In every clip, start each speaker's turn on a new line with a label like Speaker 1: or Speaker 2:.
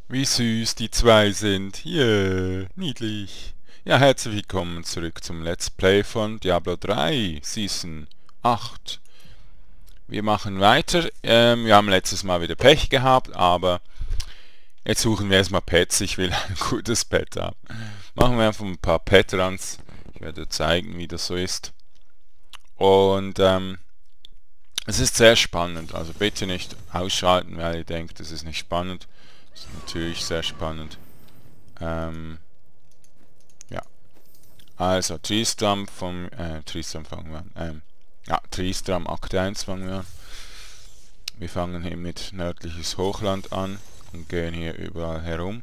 Speaker 1: Wie süß die zwei sind. Yeah, niedlich. Ja, herzlich willkommen zurück zum Let's Play von Diablo 3, Season 8. Wir machen weiter. Wir haben letztes Mal wieder Pech gehabt, aber jetzt suchen wir erstmal Pets. Ich will ein gutes Pet haben. Machen wir einfach ein paar Pet-Runs. Ich werde zeigen, wie das so ist. Und es ist sehr spannend. Also bitte nicht ausschalten, weil ihr denkt, es ist nicht spannend. Es ist natürlich sehr spannend. Ja, also Tristram fangen wir an. Ja, Tristram Akt 1 fangen wir an. Wir fangen hier mit nördliches Hochland an und gehen hier überall herum.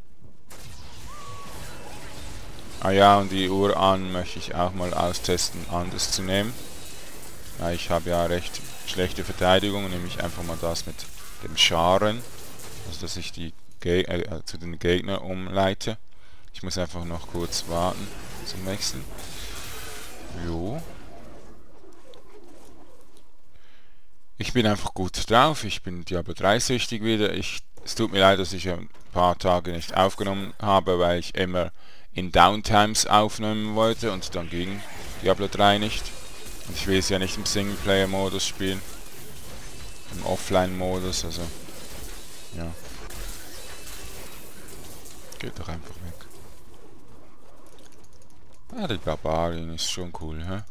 Speaker 1: Ah ja, und die Urahnen möchte ich auch mal austesten, anders zu nehmen. Ja, ich habe ja recht schlechte Verteidigung, nämlich einfach mal das mit dem Scharen, also dass ich die zu den Gegnern umleite. Ich muss einfach noch kurz warten zum Wechseln. Jo. Ich bin einfach gut drauf, ich bin Diablo 3 süchtig wieder. Es tut mir leid, dass ich ein paar Tage nicht aufgenommen habe, weil ich immer in Downtimes aufnehmen wollte und dann ging Diablo 3 nicht. Und ich will es ja nicht im Singleplayer-Modus spielen, im Offline-Modus, also ja. Geht doch einfach weg. Ah, die Barbarin ist schon cool, hä?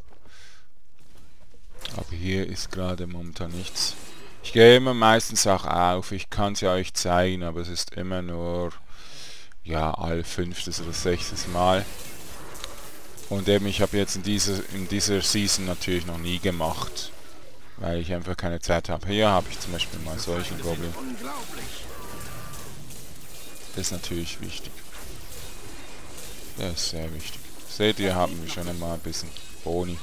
Speaker 1: Aber hier ist gerade momentan nichts. Ich gehe immer meistens auch auf. Ich kann es ja euch zeigen, aber es ist immer nur, ja, all 5. oder 6. Mal. Und eben, ich habe jetzt in dieser Season natürlich noch nie gemacht, weil ich einfach keine Zeit habe. Hier habe ich zum Beispiel mal solchen Goblin. Das ist natürlich wichtig. Das ist sehr wichtig. Seht ihr, haben wir schon einmal ein bisschen Boni.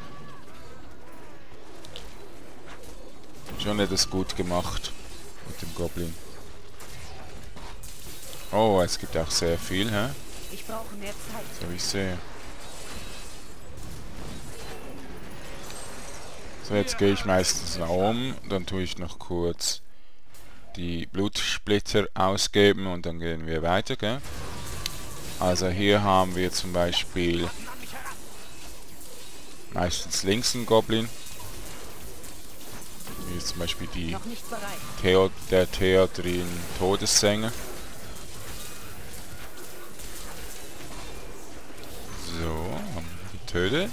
Speaker 1: Schon etwas gut gemacht mit dem Goblin. Oh, es gibt auch sehr viel, hä?
Speaker 2: Ich brauche mehr Zeit.
Speaker 1: So wie ich sehe. So, jetzt gehe ich meistens nach oben, dann tue ich noch kurz die Blutsplitter ausgeben und dann gehen wir weiter, gell? Also hier haben wir zum Beispiel meistens links einen Goblin. Hier ist zum Beispiel
Speaker 2: Noch nicht bereit.
Speaker 1: der Theodrin Todessänger. So, haben wir getötet.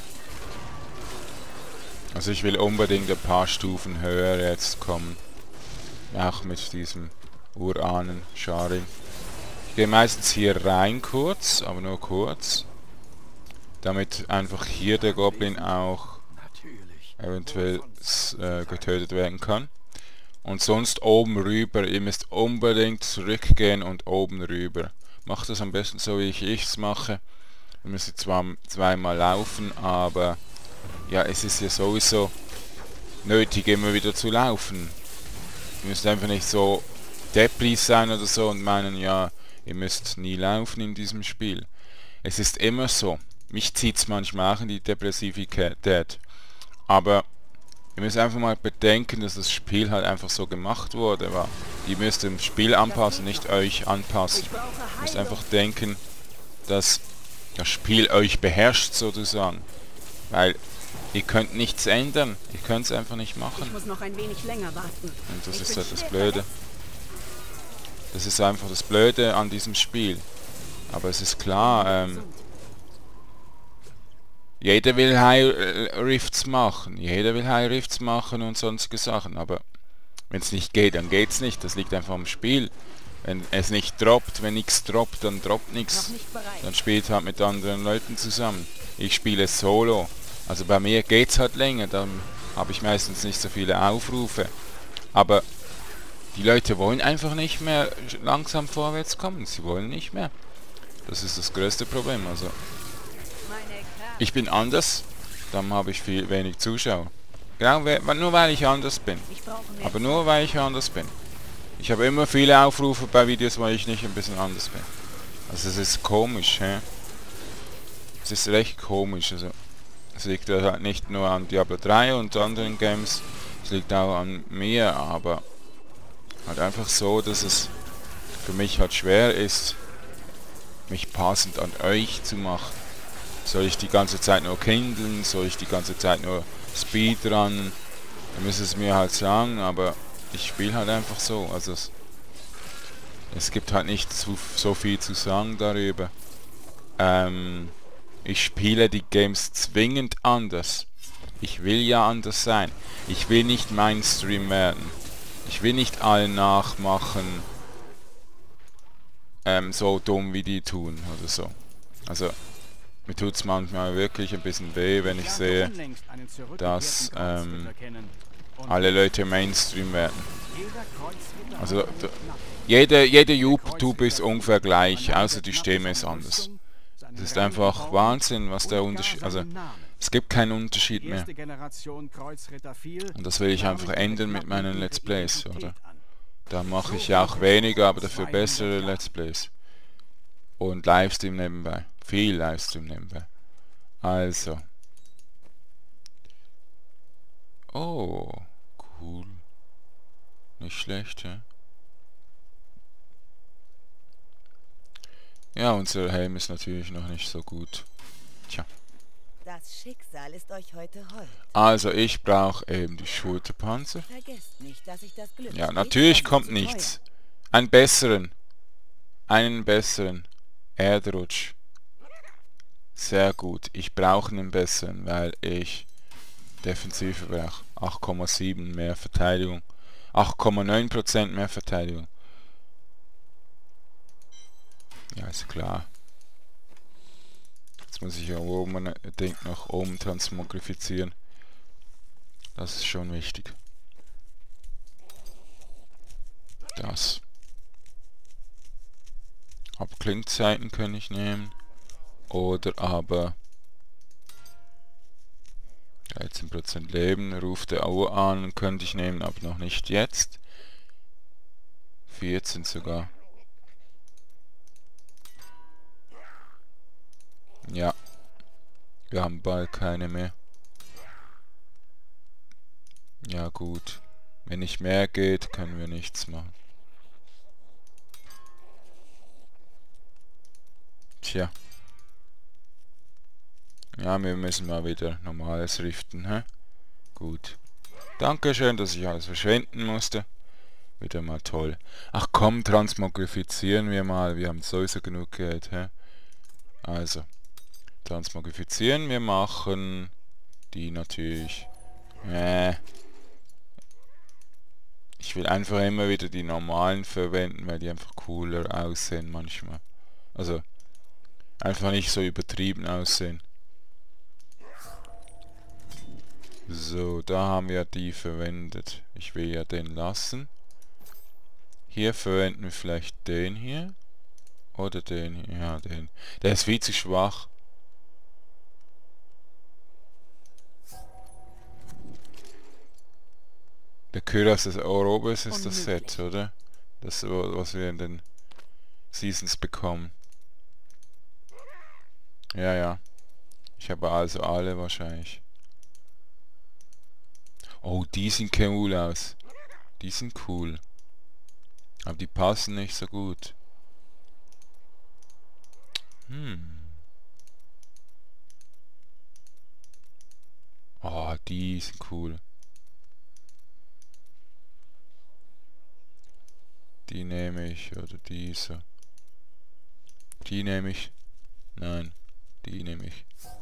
Speaker 1: Also ich will unbedingt ein paar Stufen höher jetzt kommen. Auch mit diesem Urahnen Scharin. Ich gehe meistens hier rein kurz, aber nur kurz. Damit einfach hier der Goblin auch eventuell getötet werden kann. Und sonst oben rüber, ihr müsst unbedingt zurückgehen und oben rüber. Macht das am besten so, wie ich es mache. Ihr müsst zwar zweimal laufen, aber ja, es ist ja sowieso nötig, immer wieder zu laufen. Ihr müsst einfach nicht so Depris sein oder so und meinen, ja, ihr müsst nie laufen in diesem Spiel. Es ist immer so. Mich zieht es manchmal auch in die Depressivität. Aber ihr müsst einfach mal bedenken, dass das Spiel halt einfach so gemacht wurde. Ihr müsst dem Spiel anpassen, nicht euch anpassen. Ihr müsst einfach denken, dass das Spiel euch beherrscht sozusagen. Weil ihr könnt nichts ändern. Ihr könnt es einfach nicht machen.
Speaker 2: Ich muss noch ein wenig länger warten.
Speaker 1: Und das ist halt das Blöde. Das ist einfach das Blöde an diesem Spiel. Aber es ist klar, jeder will High Rifts machen. Jeder will High Rifts machen und sonstige Sachen. Aber wenn es nicht geht, dann geht's nicht. Das liegt einfach am Spiel. Wenn es nicht droppt, wenn nichts droppt, dann droppt nichts. Dann spielt halt mit anderen Leuten zusammen. Ich spiele solo. Also bei mir geht's halt länger. Dann habe ich meistens nicht so viele Aufrufe. Aber die Leute wollen einfach nicht mehr langsam vorwärts kommen. Sie wollen nicht mehr. Das ist das größte Problem. Also ich bin anders, dann habe ich wenig Zuschauer. Genau, nur weil ich anders bin. Aber nur weil ich anders bin. Ich habe immer viele Aufrufe bei Videos, weil ich nicht ein bisschen anders bin. Also es ist komisch, hä? Es ist recht komisch. Also es liegt halt nicht nur an Diablo 3 und anderen Games, es liegt auch an mir, aber halt einfach so, dass es für mich halt schwer ist, mich passend an euch zu machen. Soll ich die ganze Zeit nur kindeln? Soll ich die ganze Zeit nur Speedrun? Ihr müsst es mir halt sagen, aber ich spiele halt einfach so. Also es gibt halt nicht so viel zu sagen darüber. Ich spiele die Games zwingend anders. Ich will ja anders sein. Ich will nicht Mainstream werden. Ich will nicht allen nachmachen, so dumm wie die tun oder so. Also mir tut es manchmal wirklich ein bisschen weh, wenn ich sehe, dass alle Leute Mainstream werden. Also jeder YouTube ist ungefähr gleich, außer die Stimme ist anders. Es ist einfach Wahnsinn, was der Unterschied... Also es gibt keinen Unterschied mehr. Und das will ich einfach ändern mit meinen Let's Plays, oder? Da mache ich ja auch weniger, aber dafür bessere Let's Plays. Und Livestream nebenbei. Viel Livestream nebenbei. Also. Oh, cool. Nicht schlecht, ja? Ja, unser Helm ist natürlich noch nicht so gut. Tja.
Speaker 2: Das Schicksal ist euch heute hold.
Speaker 1: Also ich brauche eben die Schulterpanzer.
Speaker 2: Vergesst nicht, dass ich das Glück
Speaker 1: Ja, natürlich kommt nichts. Einen besseren. Erdrutsch. Sehr gut. Ich brauche einen besseren, weil ich Defensive brauche. 8,7 mehr Verteidigung. 8,9% mehr Verteidigung. Ja, ist klar. Jetzt muss ich ja oben Ding nach oben transmogrifizieren. Das ist schon wichtig. Das. Abklingzeiten kann ich nehmen. Oder aber 13% Leben, ruft der Auer an, könnte ich nehmen, aber noch nicht jetzt. 14 sogar. Ja. Wir haben bald keine mehr. Ja gut. Wenn nicht mehr geht, können wir nichts machen. Tja. Ja, wir müssen mal wieder normales riften, hä? Gut. Dankeschön, dass ich alles verschwenden musste. Wieder mal toll. Ach komm, transmogrifizieren wir mal. Wir haben sowieso genug Geld, hä? Also. Transmogrifizieren, wir machen die natürlich. Ich will einfach immer wieder die normalen verwenden, weil die einfach cooler aussehen manchmal. Also einfach nicht so übertrieben aussehen. So, da haben wir die verwendet. Ich will ja den lassen. Hier verwenden wir vielleicht den hier. Oder den hier. Ja, den. Der ist viel zu schwach. Der Kyras des Orobes ist das Set, oder? Das, was wir in den Seasons bekommen. Ja, ja. Ich habe also alle wahrscheinlich. Oh, die sehen cool aus. Die sind cool. Aber die passen nicht so gut. Oh, die sind cool. Die nehme ich, oder diese. Die nehme ich. Nein, die nehme ich.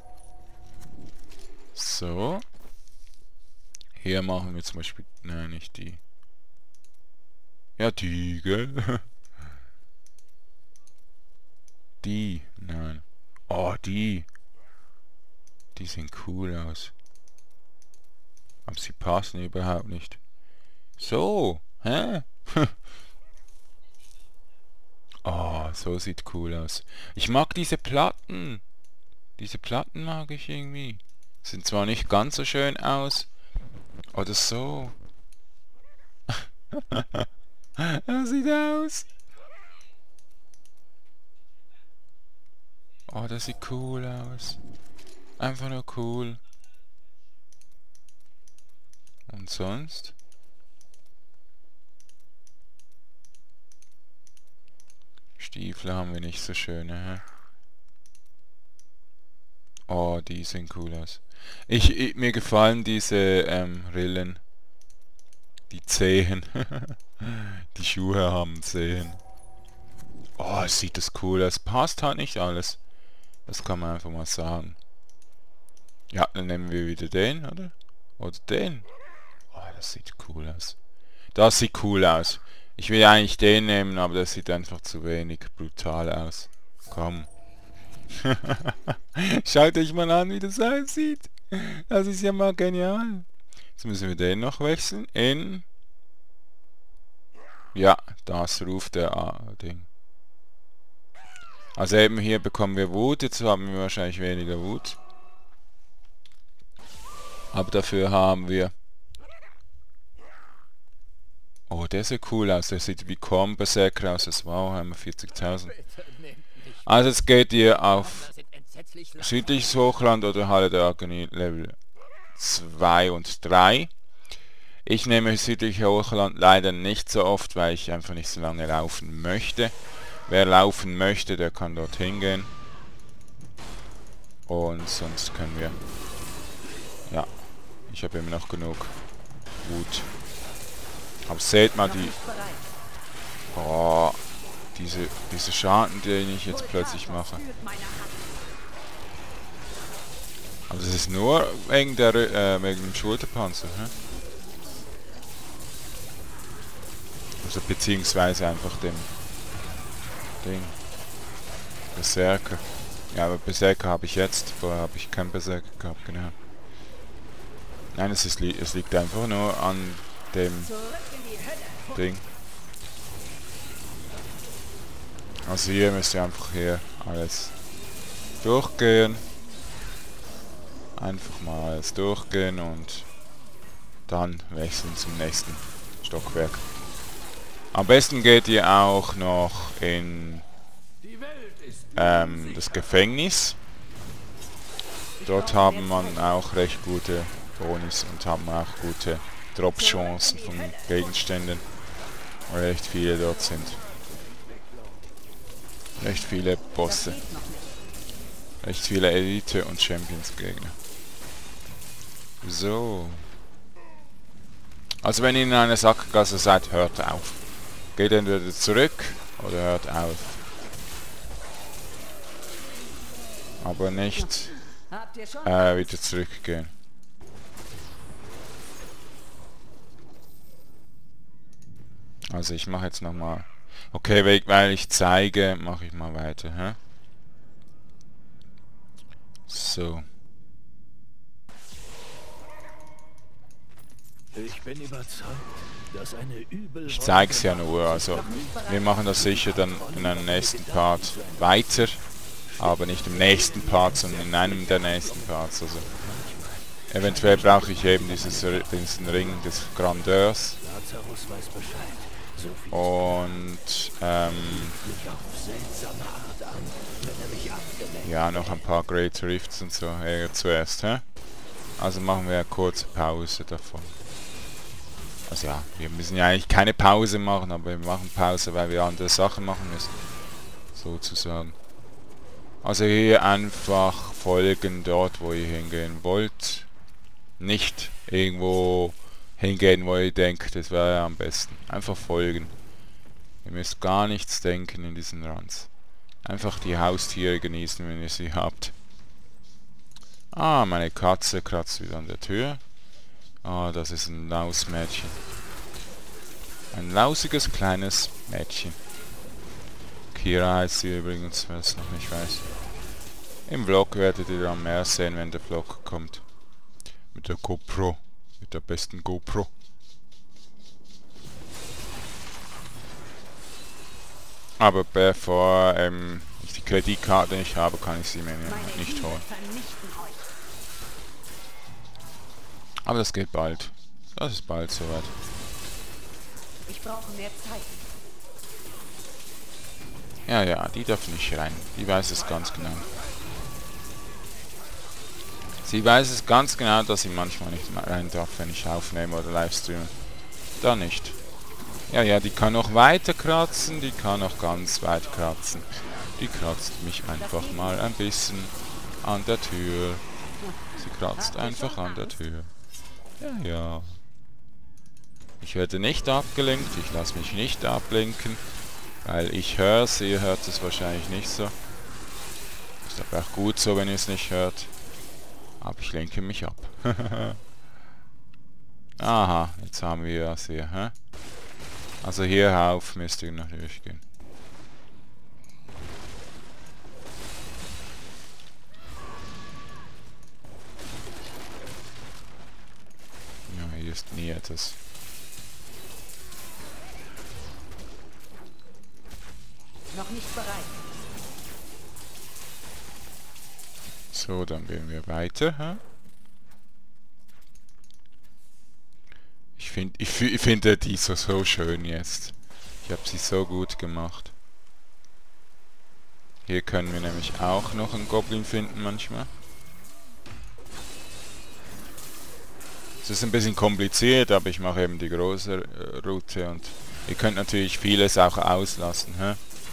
Speaker 1: So. Hier machen wir zum Beispiel... Nein, nicht die. Ja, die, gell? Die, nein. Oh, die. Die sehen cool aus. Aber sie passen überhaupt nicht. So, hä? Oh, so sieht cool aus. Ich mag diese Platten. Diese Platten mag ich irgendwie. Sind zwar nicht ganz so schön aus. Oder so. Das sieht aus. Oh, das sieht cool aus. Einfach nur cool. Und sonst? Stiefel haben wir nicht so schöne, hä? Oh, die sehen cool aus. Mir gefallen diese Rillen. Die Zehen. Die Schuhe haben Zehen. Oh, sieht das cool aus. Passt halt nicht alles. Das kann man einfach mal sagen. Ja, dann nehmen wir wieder den, oder? Oder den. Oh, das sieht cool aus. Das sieht cool aus. Ich will eigentlich den nehmen, aber das sieht einfach zu wenig brutal aus. Komm. Schaut euch mal an, wie das aussieht. Das ist ja mal genial. Jetzt müssen wir den noch wechseln in... Ja, das ruft der Ding. Also eben hier bekommen wir Wut. Jetzt haben wir wahrscheinlich weniger Wut. Aber dafür haben wir... Oh, der sieht cool aus. Der sieht wie Korn Berserker aus. Das wow, haben wir 40.000. Also jetzt geht ihr auf südliches Hochland oder Halle der Agonie Level 2 und 3. Ich nehme südliche Hochland leider nicht so oft, weil ich einfach nicht so lange laufen möchte. Wer laufen möchte, der kann dorthin gehen. Und sonst können wir... Ja, ich habe immer noch genug Wut. Aber seht mal die... Oh, diese Schaden, den ich jetzt plötzlich mache. Aber das ist nur wegen wegen dem Schulterpanzer, hä? Also beziehungsweise einfach dem Ding. Berserker. Ja, aber Berserker habe ich jetzt. Vorher habe ich keinen Berserker gehabt, genau. Nein, es liegt einfach nur an dem Ding. Also hier müsst ihr einfach hier alles durchgehen. Einfach mal alles durchgehen und dann wechseln zum nächsten Stockwerk. Am besten geht ihr auch noch in das Gefängnis. Dort haben man auch recht gute Bonis und haben auch gute Drop-Chancen von Gegenständen, weil recht viele dort sind. Recht viele Bosse. Recht viele Elite- und Champions-Gegner. So. Also wenn ihr in einer Sackgasse seid, hört auf. Geht entweder zurück oder hört auf. Aber nicht wieder zurückgehen. Also ich mache jetzt nochmal... Okay, weil ich zeige, mache ich mal weiter. Hä? So.
Speaker 3: Ich bin überzeugt, dass eine übel...
Speaker 1: Ich zeige es ja nur, also wir machen das sicher dann in einem nächsten Part weiter, aber nicht im nächsten Part, sondern in einem der nächsten Parts. Also eventuell brauche ich eben diesen Ring des Grandeurs und ja, noch ein paar Great Rifts und so zuerst, hä? Also machen wir eine kurze Pause davon. Also ja, wir müssen ja eigentlich keine Pause machen, aber wir machen Pause, weil wir andere Sachen machen müssen. Sozusagen. Also hier einfach folgen dort, wo ihr hingehen wollt. Nicht irgendwo hingehen, wo ihr denkt, das wäre ja am besten. Einfach folgen. Ihr müsst gar nichts denken in diesen Runs. Einfach die Haustiere genießen, wenn ihr sie habt. Ah, meine Katze kratzt wieder an der Tür. Ah, das ist ein Lausmädchen. Ein lausiges kleines Mädchen. Kira heißt sie übrigens, wer es noch nicht weiß. Im Vlog werdet ihr dann mehr sehen, wenn der Vlog kommt. Mit der GoPro. Mit der besten GoPro. Aber bevor ich die Kreditkarte nicht habe, kann ich sie mir nicht holen. Aber das geht bald. Das ist bald soweit.
Speaker 2: Ich brauche mehr Zeit.
Speaker 1: Ja, ja, die darf nicht rein. Die weiß es ganz genau. Sie weiß es ganz genau, dass sie manchmal nicht rein darf, wenn ich aufnehme oder livestreame. Da nicht. Ja, ja, die kann noch weiter kratzen, die kann noch ganz weit kratzen. Die kratzt mich einfach mal ein bisschen an der Tür. Sie kratzt einfach an der Tür. Ja, ja. Ich werde nicht abgelenkt, ich lasse mich nicht ablenken, weil ich höre es, ihr hört es wahrscheinlich nicht so. Ist aber auch gut so, wenn ihr es nicht hört. Aber ich lenke mich ab. Aha, jetzt haben wir das hier, hä? Also hier rauf müsst ihr natürlich gehen. Ja, hier ist nie etwas.
Speaker 2: Noch nicht bereit.
Speaker 1: So, dann gehen wir weiter, hä? Ich finde die so schön jetzt. Ich habe sie so gut gemacht. Hier können wir nämlich auch noch einen Goblin finden manchmal. Es ist ein bisschen kompliziert, aber ich mache eben die große Route und ihr könnt natürlich vieles auch auslassen, hä?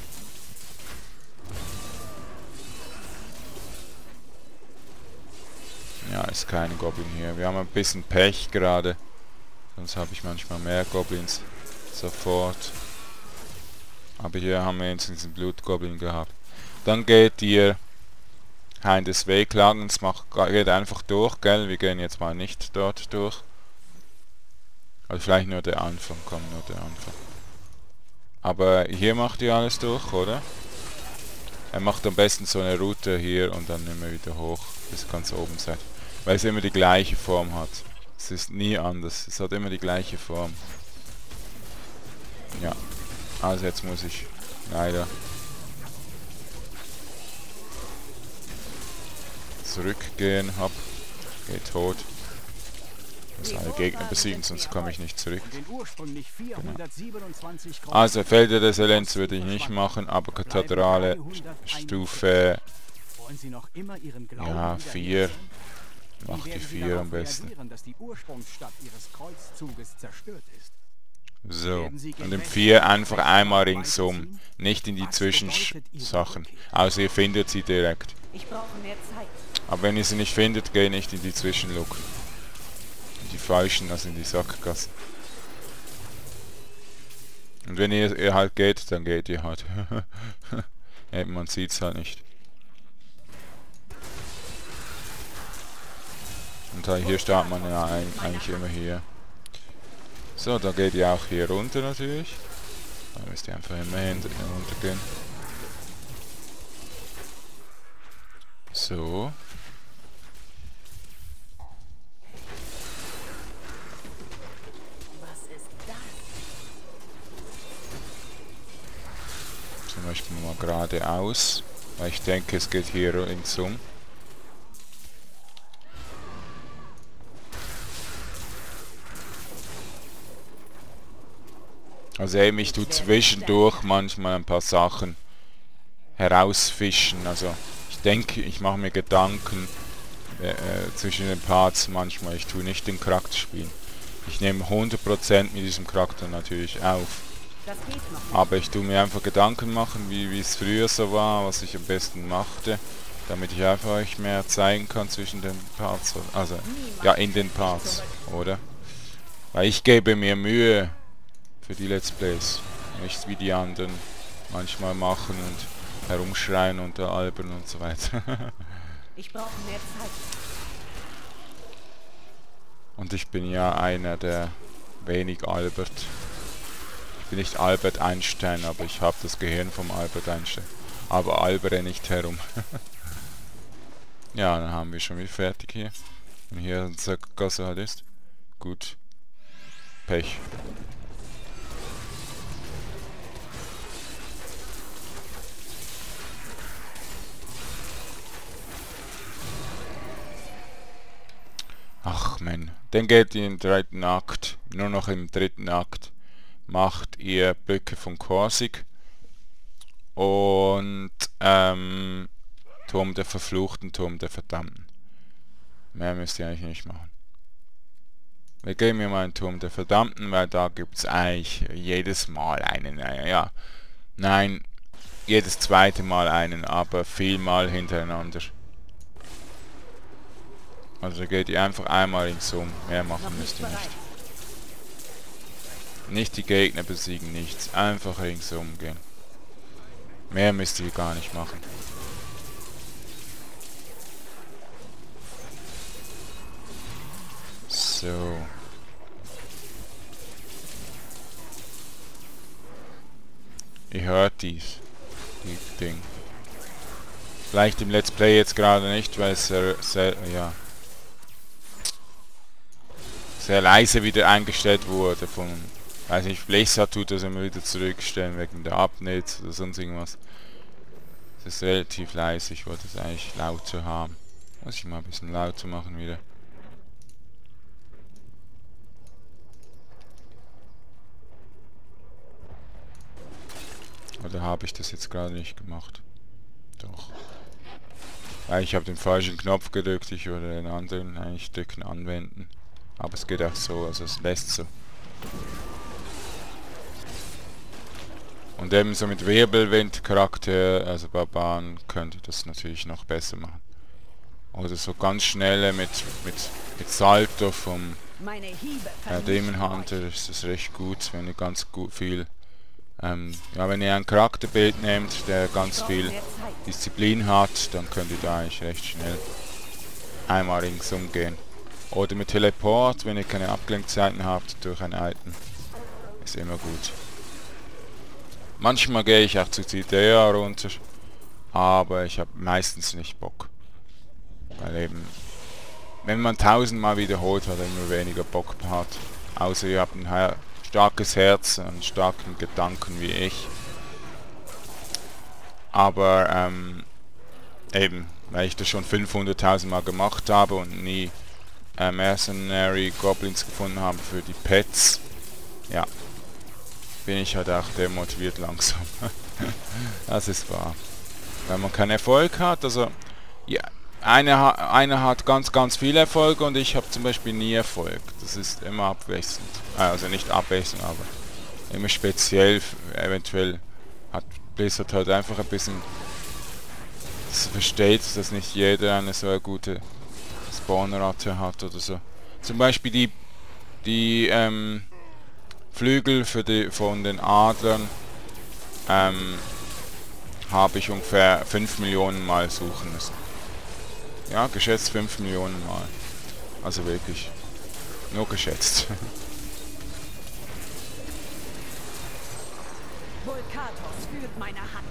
Speaker 1: Ja, ist kein Goblin hier. Wir haben ein bisschen Pech gerade. Sonst habe ich manchmal mehr Goblins sofort. Aber hier haben wir jetzt diesen Blutgoblin gehabt. Dann geht ihr Hein des Wehklagens, geht einfach durch, gell? Wir gehen jetzt mal nicht dort durch. Also vielleicht nur der Anfang, komm, nur der Anfang. Aber hier macht ihr alles durch, oder? Er macht am besten so eine Route hier und dann immer wieder hoch, bis ihr ganz oben seid. Weil es immer die gleiche Form hat. Es ist nie anders. Es hat immer die gleiche Form. Ja. Also jetzt muss ich leider zurückgehen. Hopp. Geht tot. Ich muss alle Gegner besiegen, sonst komme ich nicht zurück. Genau. Also Felder des Elends würde ich nicht machen, aber Kathedrale Stufe ja 4. Mach die 4 am besten. So, und im 4 einfach einmal ringsum, nicht in die Zwischensachen, außer ihr findet sie direkt. Aber wenn ihr sie nicht findet, geht nicht in die Zwischenluk. In die falschen, also in die Sackgassen. Und wenn ihr halt geht, dann geht ihr halt. Man sieht's halt nicht. Und hier startet man ja eigentlich immer hier. So, da geht ihr auch hier runter natürlich. Da müsst ihr einfach immer runtergehen. So.
Speaker 2: Was ist das?
Speaker 1: Zum Beispiel mal geradeaus. Weil ich denke, es geht hier ringsum. Also eben, ich tue zwischendurch manchmal ein paar Sachen herausfischen. Also ich denke, ich mache mir Gedanken zwischen den Parts manchmal. Ich tue nicht den Charakter spielen. Ich nehme 100% mit diesem Charakter natürlich auf. Aber ich tue mir einfach Gedanken machen, wie es früher so war, was ich am besten machte. Damit ich einfach euch mehr zeigen kann zwischen den Parts. Also, ja, in den Parts, oder? Weil ich gebe mir Mühe für die Let's Plays. Nicht wie die anderen manchmal machen und herumschreien und albern und so weiter.
Speaker 2: Ich brauche mehr Zeit.
Speaker 1: Und ich bin ja einer, der wenig albert. Ich bin nicht Albert Einstein, aber ich habe das Gehirn vom Albert Einstein. Aber albere nicht herum. Ja, dann haben wir schon wieder fertig hier. Wenn hier eine Sackgasse halt ist. Gut. Pech. Ach man, dann geht ihr in den dritten Akt. Nur noch im dritten Akt macht ihr Brücke von Korsig und Turm der Verfluchten, Turm der Verdammten. Mehr müsst ihr eigentlich nicht machen. Wir gehen mir mal einen Turm der Verdammten, weil da gibt es eigentlich jedes Mal einen. Ja, nein, jedes zweite Mal einen, aber vielmal hintereinander. Also geht ihr einfach einmal ringsum. Mehr machen müsst ihr nicht. Nicht die Gegner besiegen, nichts. Einfach ringsum gehen. Mehr müsst ihr gar nicht machen. So. Ihr hört die Ding. Vielleicht im Let's Play jetzt gerade nicht, weil es sehr leise wieder eingestellt wurde von, weiß nicht, Blizzard tut das immer wieder zurückstellen wegen der Updates oder sonst irgendwas. Es ist relativ leise, ich wollte es eigentlich lauter haben. Muss ich mal ein bisschen lauter machen wieder. Oder habe ich das jetzt gerade nicht gemacht? Doch. Ja, ich habe den falschen Knopf gedrückt, ich würde den anderen eigentlich drücken, anwenden. Aber es geht auch so, also es lässt so. Und ebenso mit Wirbelwind-Charakter, also Barbaren, könnt ihr das natürlich noch besser machen. Oder so ganz schnelle mit Salto vom Demon Hunter ist das recht gut, wenn ihr ganz gut viel... ja, wenn ihr ein Charakterbild nehmt, der ganz viel Disziplin hat, dann könnt ihr da eigentlich recht schnell einmal ringsum gehen. Oder mit Teleport, wenn ihr keine Abgelenkzeiten habt durch ein Item. Ist immer gut. Manchmal gehe ich auch zu Cidea runter, aber ich habe meistens nicht Bock. Weil eben, wenn man 1000-mal wiederholt, hat er immer weniger Bock hat. Außer ihr habt ein starkes Herz, einen starken Gedanken wie ich. Aber eben, weil ich das schon 500.000 Mal gemacht habe und nie Mercenary Goblins gefunden habe für die Pets, ja, bin ich halt auch demotiviert langsam. Das ist wahr. Weil man keinen Erfolg hat, also ja, einer hat ganz viel Erfolg und ich habe zum Beispiel nie Erfolg. Das ist immer abwechselnd. Also nicht abwechselnd, aber immer speziell. Eventuell hat Blizzard halt einfach ein bisschen... Das versteht, dass nicht jeder eine so eine gute Spawnrate hat oder so. Zum Beispiel die Flügel von den Adlern habe ich ungefähr 5 Millionen Mal suchen müssen. Ja, geschätzt 5 Millionen Mal. Also wirklich. Nur geschätzt.
Speaker 2: Volkatos führt meine Hand.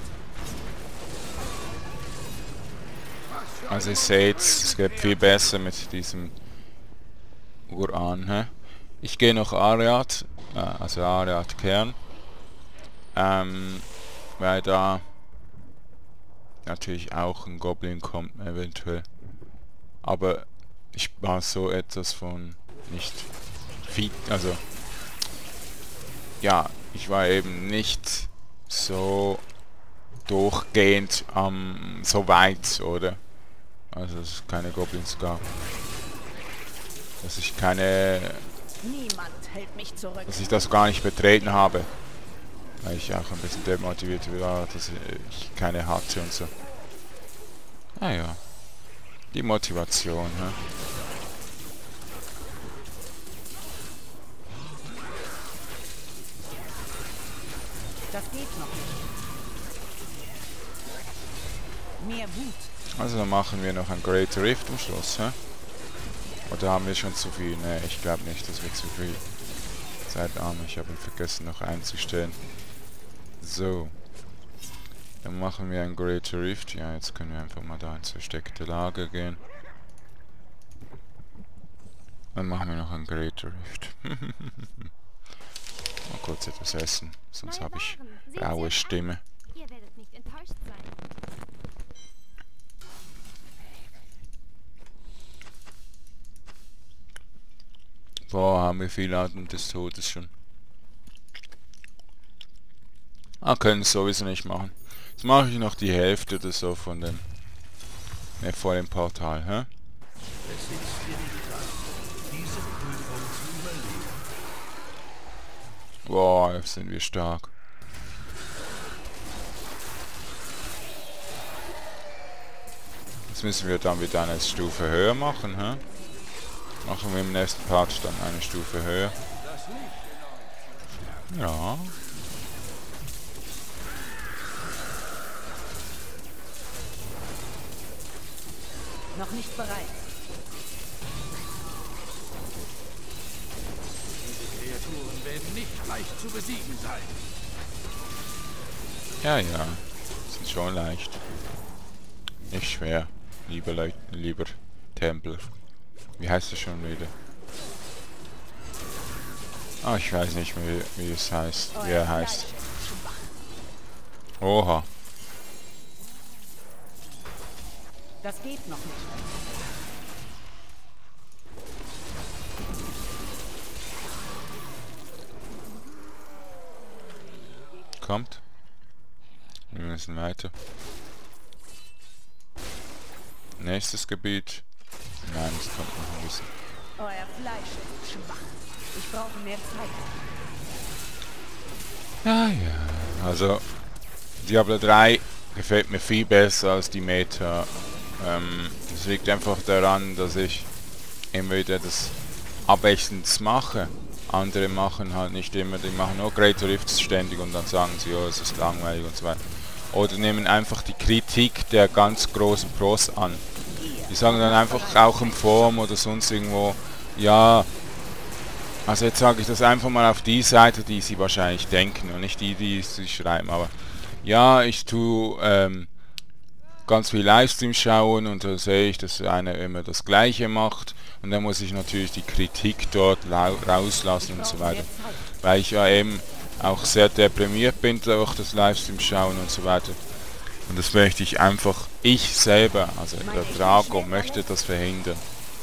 Speaker 1: Also ihr seht, es geht viel besser mit diesem Uran. Hä? Ich gehe noch Ariad, also Ariad Kern. Weil da natürlich auch ein Goblin kommt, eventuell. Aber ich war so etwas von nicht fit, also ja, ich war eben nicht so durchgehend so weit, oder? Also dass es keine Goblins gab. Dass ich
Speaker 2: Niemand hält mich zurück.
Speaker 1: dass ich das gar nicht betreten habe. Weil ich auch ein bisschen demotiviert war, dass ich keine hatte und so. Naja. Die Motivation, ne?
Speaker 2: Das geht noch nicht. Mehr Wut.
Speaker 1: Also dann machen wir noch ein Great Rift am Schluss, hä? Oder haben wir schon zu viel? Ne, ich glaube nicht, dass wir zu viel Zeit haben. Ich habe ihn vergessen noch einzustellen. So. Dann machen wir ein Great Rift. Ja, jetzt können wir einfach mal da ins versteckte Lager gehen. Dann machen wir noch ein Great Rift. Mal kurz etwas essen, sonst habe ich raue Stimme.
Speaker 4: Ihr werdet nicht enttäuscht sein.
Speaker 1: Boah, haben wir viel Atem des Todes schon. Können es sowieso nicht machen. Jetzt mache ich noch die Hälfte oder so von dem... vor dem Portal, hä?
Speaker 3: Es ist dir die Kraft, diese Prüfung zu
Speaker 1: Boah, sind wir stark. Jetzt müssen wir dann wieder eine Stufe höher machen, hä? Machen wir im nächsten Part dann eine Stufe höher. Ja.
Speaker 2: Noch nicht bereit.
Speaker 3: Diese Kreaturen werden nicht leicht zu besiegen sein.
Speaker 1: Ja, ja. Sind schon leicht. Nicht schwer. Lieber Leute, lieber Tempel. Wie heißt es schon wieder? Ah, ich weiß nicht mehr, wie es heißt. Wie er heißt. Oha.
Speaker 2: Das geht noch nicht.
Speaker 1: Kommt. Wir müssen weiter. Nächstes Gebiet. Nein, es kommt noch ein bisschen.
Speaker 2: Euer Fleisch ist schwach. Ich brauche mehr Zeit.
Speaker 1: Ja, ja. Also, Diablo 3 gefällt mir viel besser als die Meta. Das liegt einfach daran, dass ich immer wieder das abwechselnd mache. Andere machen halt nicht immer, die machen nur Great Rifts ständig und dann sagen sie, oh, es ist langweilig und so weiter. Oder nehmen einfach die Kritik der ganz großen Pros an. Die sagen dann einfach auch im Forum oder sonst irgendwo, ja, also jetzt sage ich das einfach mal auf die Seite, die sie wahrscheinlich denken und nicht die, die sie schreiben, aber ja, ich tue ganz viel Livestream schauen und da sehe ich, dass einer immer das Gleiche macht und dann muss ich natürlich die Kritik dort rauslassen und so weiter, weil ich ja eben auch sehr deprimiert bin durch das Livestream schauen und so weiter. Und das möchte ich einfach, ich selber, also der Drago, möchte das verhindern.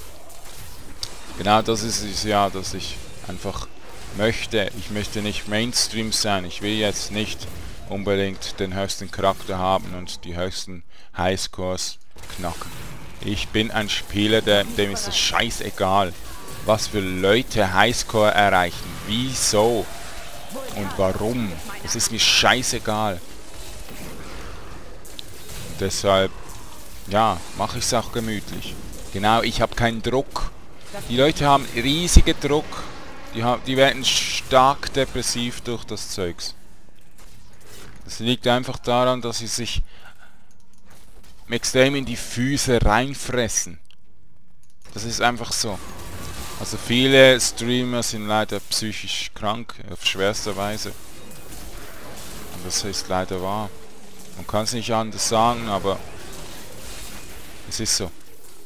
Speaker 1: Genau das ist es ja, dass ich einfach möchte, ich möchte nicht Mainstream sein, ich will jetzt nicht unbedingt den höchsten Charakter haben und die höchsten Highscores knacken. Ich bin ein Spieler, dem ist es scheißegal, was für Leute Highscore erreichen, wieso und warum. Es ist mir scheißegal. Und deshalb, ja, mache ich es auch gemütlich. Genau, ich habe keinen Druck. Die Leute haben riesigen Druck. Die werden stark depressiv durch das Zeugs. Das liegt einfach daran, dass sie sich extrem in die Füße reinfressen. Das ist einfach so. Also viele Streamer sind leider psychisch krank, auf schwerster Weise. Und das ist leider wahr. Man kann es nicht anders sagen, aber es ist so.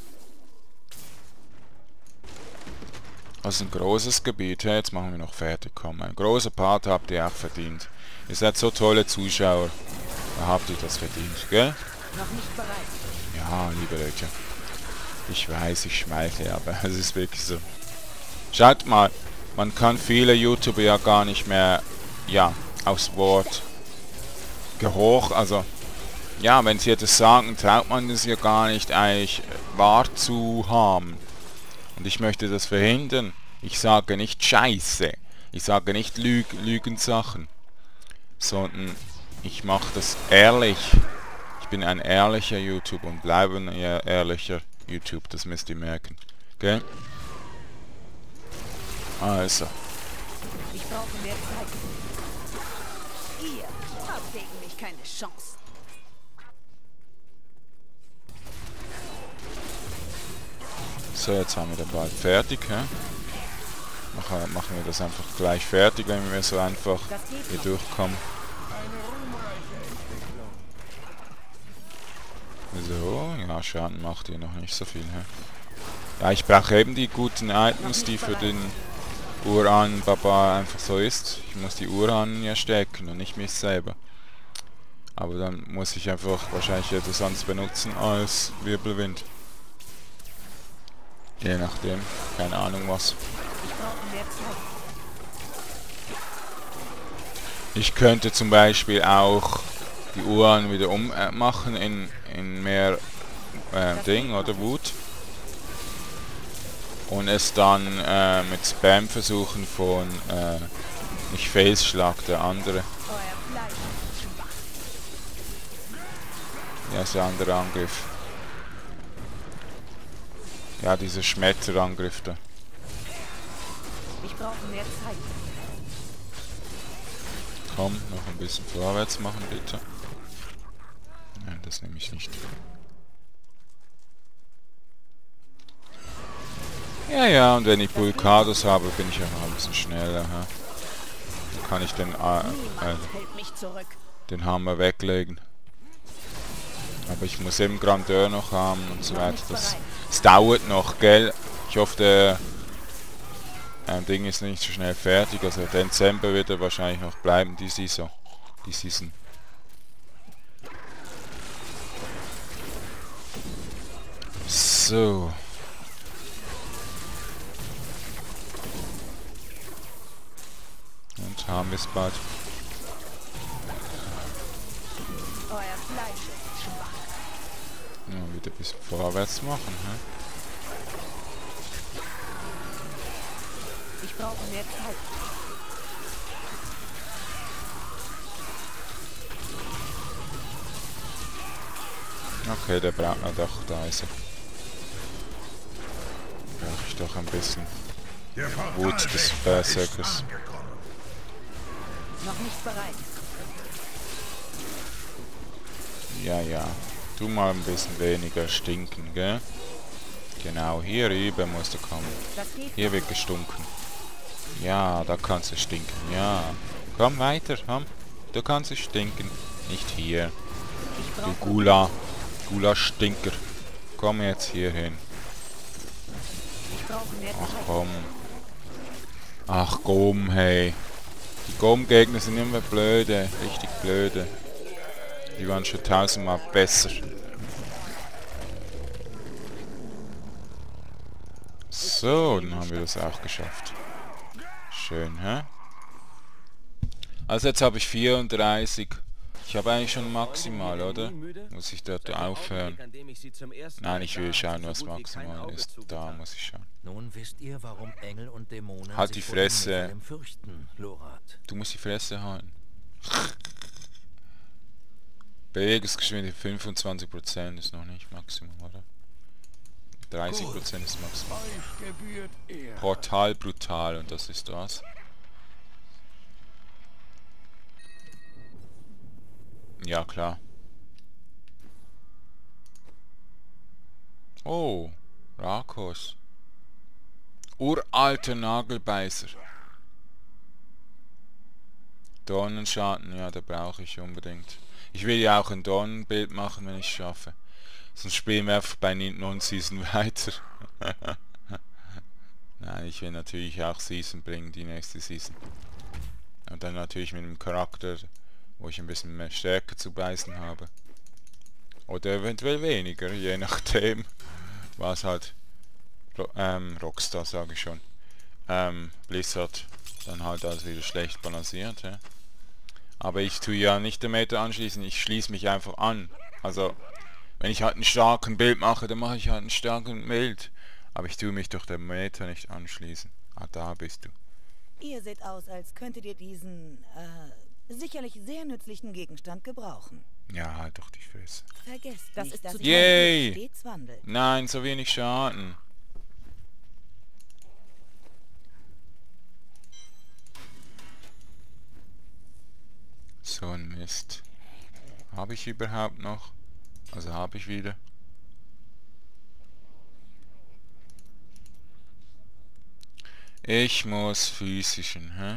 Speaker 1: Also ein großes Gebiet. Hey, jetzt machen wir noch fertig. Komm, ein großer Part habt ihr auch verdient. Ihr seid so tolle Zuschauer. Da habt ihr das verdient, gell?
Speaker 2: Noch nicht bereit.
Speaker 1: Ja, liebe Leute. Ich weiß, ich schmeichle, aber es ist wirklich so. Schaut mal, man kann viele YouTuber ja gar nicht mehr, ja, aufs Wort gehorchen. Also, ja, wenn sie etwas sagen, traut man das ja gar nicht eigentlich wahr zu haben. Und ich möchte das verhindern. Ich sage nicht Scheiße. Ich sage nicht Lügensachen. Sondern ich mache das ehrlich. Ich bin ein ehrlicher YouTuber und bleibe ein ehrlicher YouTube. Das müsst ihr merken. Okay? Also.
Speaker 2: Ich brauche mehr Zeit. Ihr habt gegen mich keine Chance.
Speaker 1: So, jetzt haben wir den bald fertig. Hä? Machen wir das einfach gleich fertig, wenn wir so einfach hier durchkommen. So, ja, Schaden macht hier noch nicht so viel. Hä? Ja, ich brauche eben die guten Items, die für den Uran-Baba einfach so ist. Ich muss die Uran ja stecken und nicht mich selber. Aber dann muss ich einfach wahrscheinlich etwas anderes benutzen als Wirbelwind. Je nachdem, keine Ahnung was.
Speaker 2: Ich brauche mehr Zeit.
Speaker 1: Ich könnte zum Beispiel auch die Uran wieder ummachen in mehr Ding oder Wut. Und es dann mit Spam versuchen von Nicht Felsschlag, der andere.
Speaker 2: Euer Fleisch ist schwach.
Speaker 1: Ja, ist der andere Angriff. Ja, dieser Schmetterangriff da.
Speaker 2: Ich brauche mehr Zeit.
Speaker 1: Komm, noch ein bisschen vorwärts machen, bitte. Nein, das nehme ich nicht. Ja, ja, und wenn ich Pulkados habe, bin ich auch noch ein bisschen schneller. Ha? Dann kann ich
Speaker 2: Niemand hält mich zurück.
Speaker 1: den Hammer weglegen. Aber ich muss eben Grandeur noch haben und so weiter. Das dauert noch, gell? Ich hoffe, der Ding ist nicht so schnell fertig. Also Dezember wird er wahrscheinlich noch bleiben, die Saison. So. Und haben wir es bald.
Speaker 2: Euer Fleisch ist schwach.
Speaker 1: Ja, wieder ein bisschen vorwärts machen, hä?
Speaker 2: Ich brauche mehr Zeit.
Speaker 1: Okay, der braucht... Ah, doch, da ist er. Brauche ich doch ein bisschen Wut des Berserkers.
Speaker 2: Noch nicht bereit.
Speaker 1: Ja, ja. Tu mal ein bisschen weniger stinken, gell? Genau, hier rüber musst du kommen.
Speaker 2: Das geht.
Speaker 1: Hier wird gestunken. Ja, da kannst du stinken, ja. Komm weiter, komm. Du kannst es stinken. Nicht hier.
Speaker 2: Ich
Speaker 1: Du
Speaker 2: brauche
Speaker 1: Gula-Stinker. Komm jetzt hier hin.
Speaker 2: mehr
Speaker 1: Ach
Speaker 2: Zeit.
Speaker 1: komm. Ach komm, hey. Die Gom-Gegner sind immer blöde. Richtig blöde. Die waren schon tausendmal besser. So, dann haben wir das auch geschafft. Schön, hä? Also jetzt habe ich 34. Ich habe eigentlich schon maximal, oder? Muss ich dort aufhören? Nein, ich will schauen, was maximal ist. Da muss ich schauen.
Speaker 3: Nun wisst ihr, warum Engel und Dämonen
Speaker 1: Halt die
Speaker 3: sich vor dem
Speaker 1: Fresse.
Speaker 3: Nephilim fürchten, Lorath.
Speaker 1: Du musst die Fresse halten. Bewegungsgeschwindigkeit 25% ist noch nicht Maximum, oder? 30% ist Maximum.
Speaker 3: Euch gebührt Ehre.
Speaker 1: Portal brutal, und das ist was? Ja, klar. Oh, Rakos. Uralter Nagelbeißer. Dornenschaden, ja, da brauche ich unbedingt. Ich will ja auch ein Dornenbild machen, wenn ich es schaffe. Sonst spielen wir einfach bei Non-Season weiter. Nein, ich will natürlich auch Season bringen, die nächste Season. Und dann natürlich mit einem Charakter, wo ich ein bisschen mehr Stärke zu beißen habe. Oder eventuell weniger, je nachdem, was halt Rockstar, sage ich schon. Blizzard dann halt alles wieder schlecht balanciert. Ja. Aber ich tue ja nicht den Meta anschließen, ich schließe mich einfach an. Also, wenn ich halt einen starken Bild mache, dann mache ich halt einen starken Bild. Aber ich tue mich durch den Meta nicht anschließen. Ah, da bist du.
Speaker 2: Ihr seht aus, als könntet ihr diesen, sicherlich sehr nützlichen Gegenstand gebrauchen.
Speaker 1: Ja, halt doch die Fresse.
Speaker 2: Vergesst das nicht, dass
Speaker 1: Yay!
Speaker 2: ihr stets wandelt.
Speaker 1: Nein, so wenig Schaden. So ein Mist. Habe ich überhaupt noch? Also habe ich wieder. Ich muss physischen, hä?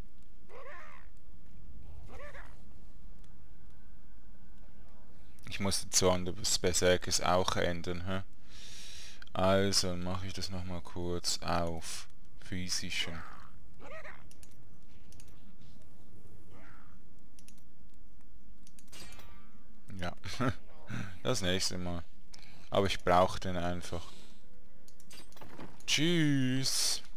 Speaker 1: Ich muss die Zorn des Berserkers auch ändern, hä? Also mache ich das nochmal kurz auf physischen. Ja, das nächste Mal. Aber ich brauche den einfach. Tschüss.